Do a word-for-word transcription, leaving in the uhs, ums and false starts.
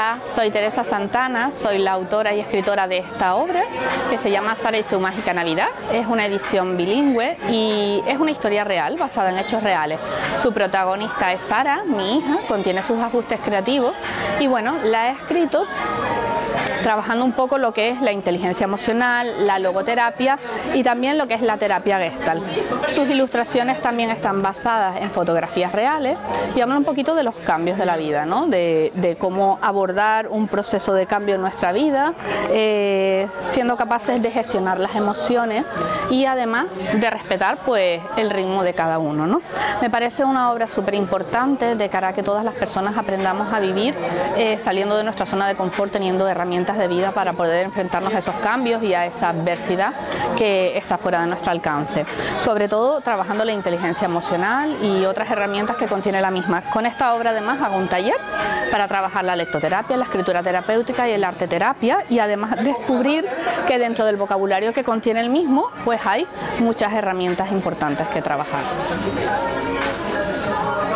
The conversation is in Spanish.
Hola, soy Teresa Santana, soy la autora y escritora de esta obra que se llama Sara y su mágica Navidad. Es una edición bilingüe y es una historia real, basada en hechos reales. Su protagonista es Sara, mi hija, contiene sus ajustes creativos y bueno, la he escrito trabajando un poco lo que es la inteligencia emocional, la logoterapia y también lo que es la terapia Gestalt. Sus ilustraciones también están basadas en fotografías reales y hablan un poquito de los cambios de la vida, ¿no? de, de cómo abordar un proceso de cambio en nuestra vida, eh, siendo capaces de gestionar las emociones y además de respetar pues, el ritmo de cada uno, ¿no? Me parece una obra súper importante de cara a que todas las personas aprendamos a vivir eh, saliendo de nuestra zona de confort, teniendo herramientas de vida para poder enfrentarnos a esos cambios y a esa adversidad que está fuera de nuestro alcance. Sobre todo trabajando la inteligencia emocional y otras herramientas que contiene la misma. Con esta obra además hago un taller para trabajar la lectoterapia, la escritura terapéutica y el arte terapia y además descubrir que dentro del vocabulario que contiene el mismo pues hay muchas herramientas importantes que trabajar.